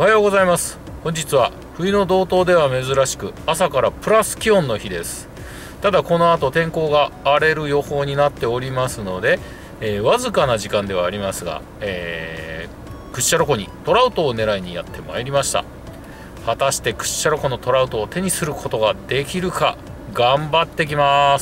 おはようございます。本日は冬の道東では珍しく朝からプラス気温の日です。ただこの後天候が荒れる予報になっておりますので、わずかな時間ではありますが、屈斜路湖にトラウトを狙いにやってまいりました。果たして屈斜路湖のトラウトを手にすることができるか、頑張ってきます。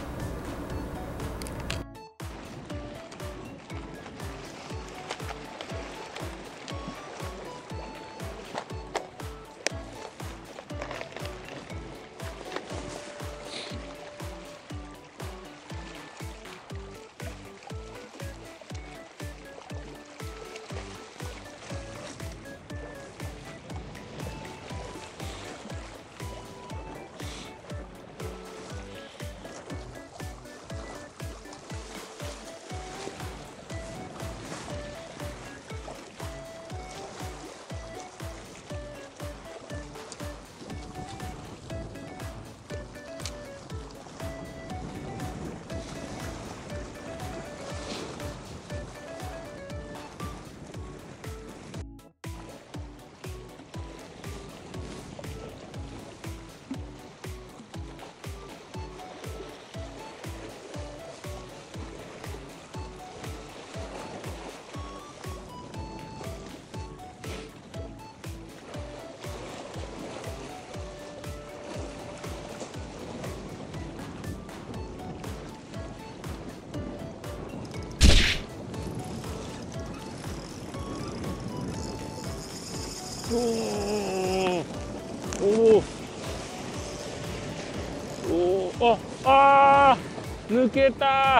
抜けた。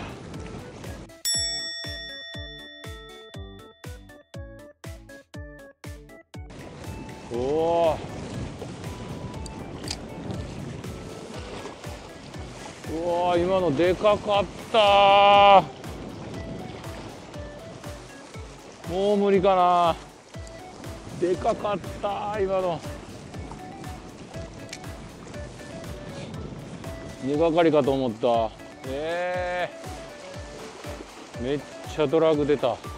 今のでかかった。もう無理かな。でかかった今の。根がかりかと思った。めっちゃドラグ出た。